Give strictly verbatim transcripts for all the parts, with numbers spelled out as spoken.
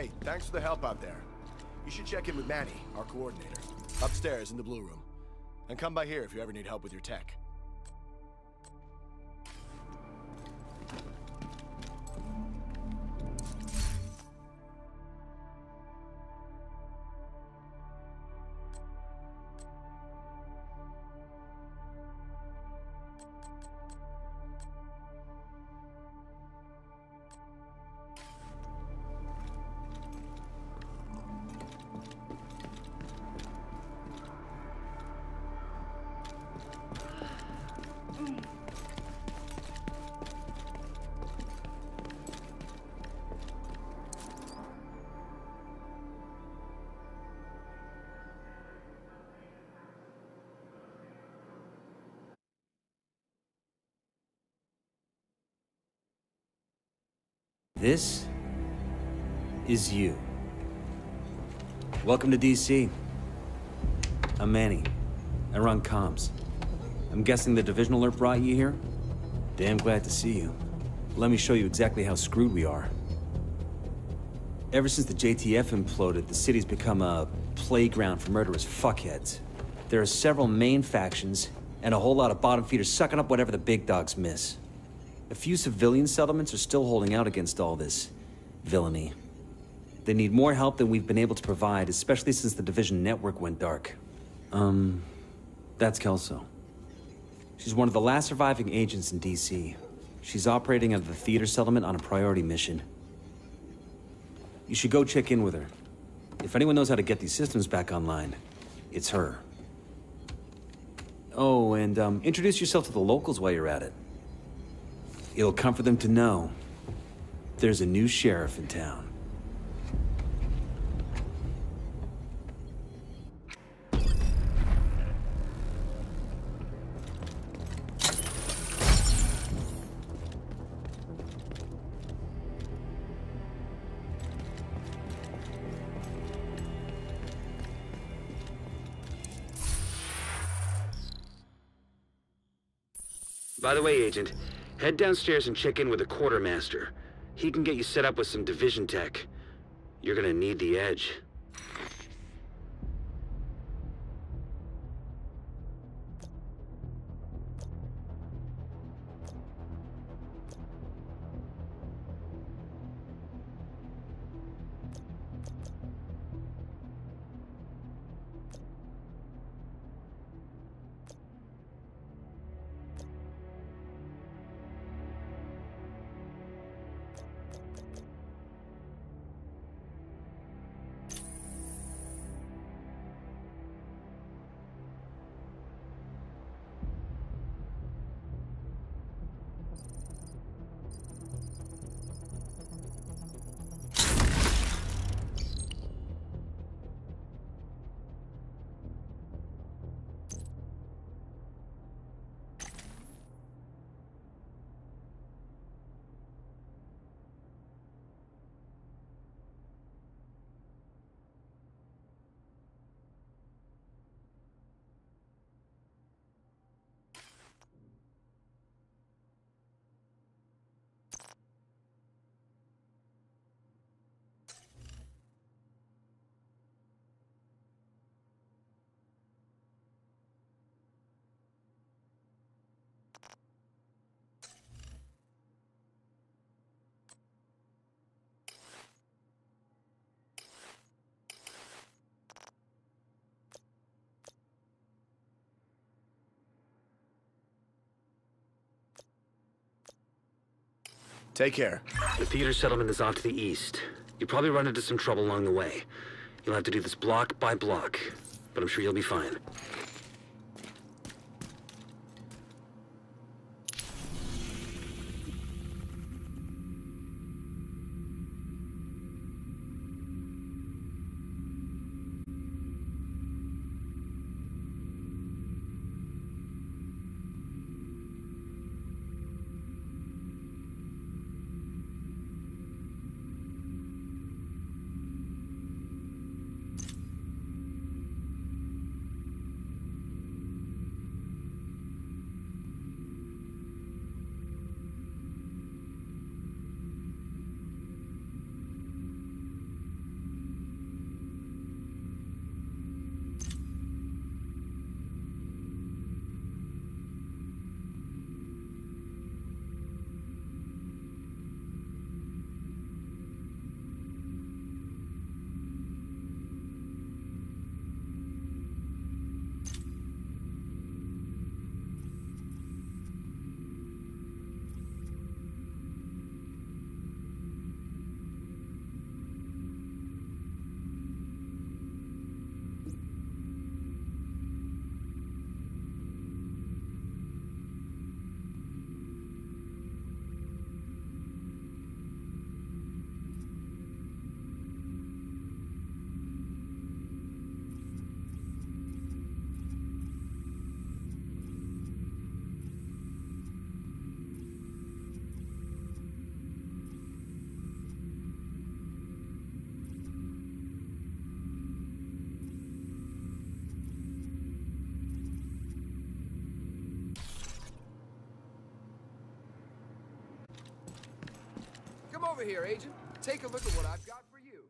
Hey, thanks for the help out there. You should check in with Manny, our coordinator, upstairs in the Blue Room. And come by here if you ever need help with your tech. This is you. Welcome to D C. I'm Manny. I run comms. I'm guessing the division alert brought you here? Damn glad to see you. Let me show you exactly how screwed we are. Ever since the J T F imploded, the city's become a playground for murderous fuckheads. There are several main factions, and a whole lot of bottom feeders sucking up whatever the big dogs miss. A few civilian settlements are still holding out against all this villainy. They need more help than we've been able to provide, especially since the Division network went dark. Um, that's Kelso. She's one of the last surviving agents in D C. She's operating out of the theater settlement on a priority mission. You should go check in with her. If anyone knows how to get these systems back online, it's her. Oh, and um, introduce yourself to the locals while you're at it. It'll comfort them to know there's a new sheriff in town. By the way, Agent, head downstairs and check in with the quartermaster. He can get you set up with some division tech. You're gonna need the edge. Take care. The theater settlement is off to the east. You'll probably run into some trouble along the way. You'll have to do this block by block, but I'm sure you'll be fine. over here, Agent. Take a look at what I've got for you.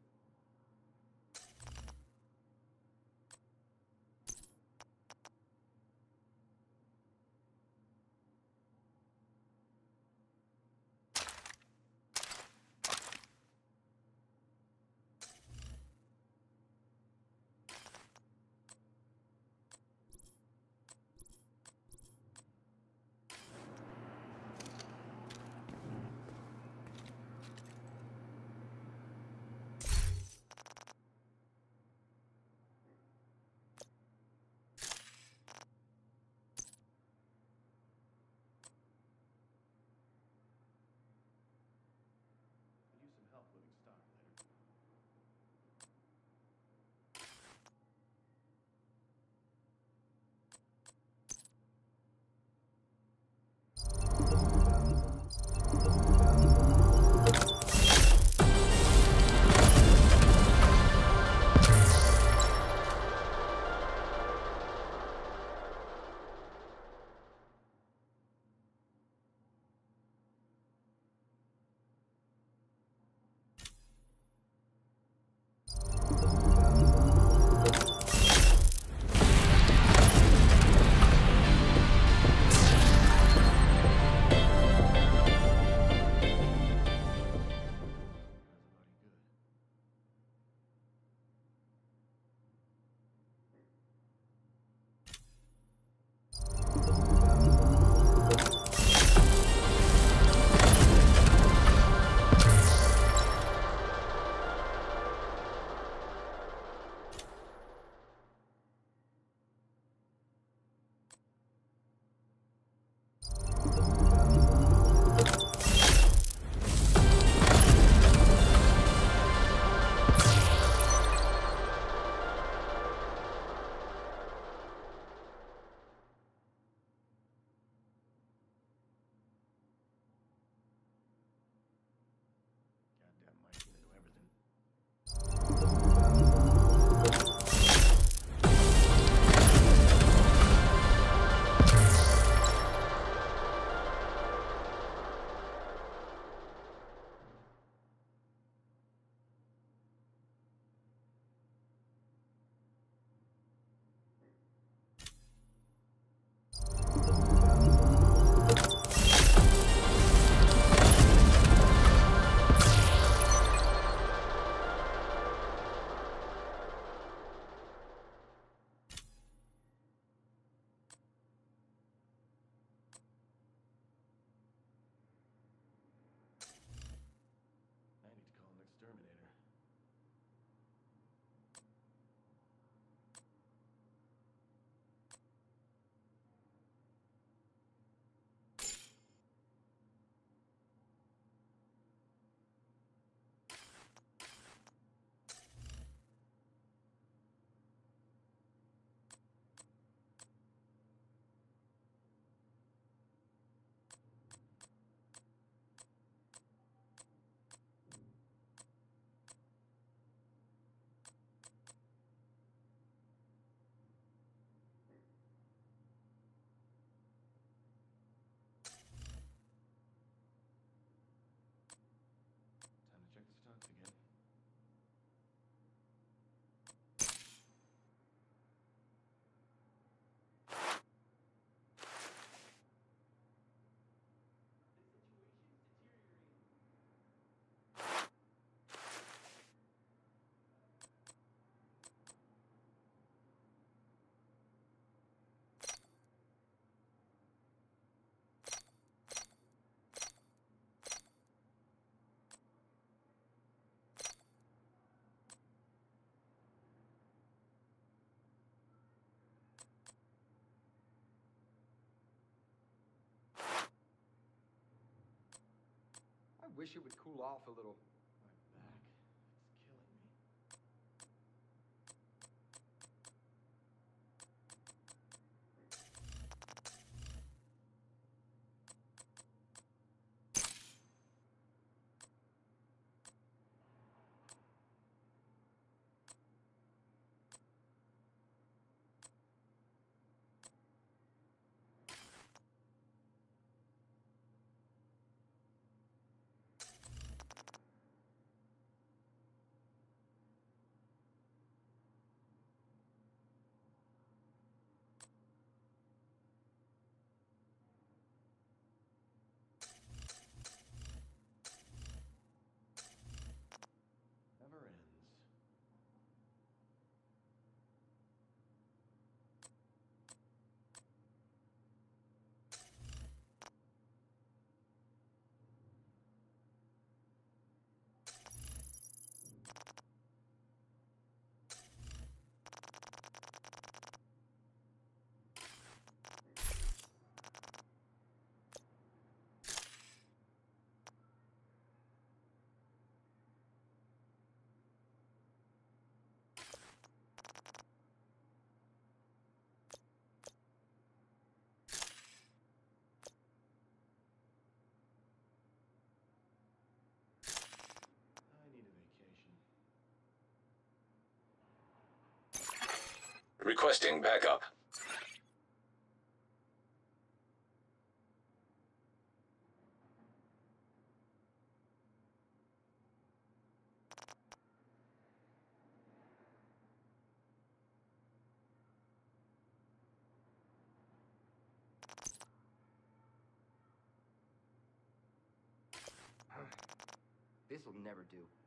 I wish it would cool off a little. My back. It's killing me. Requesting backup. This'll never do.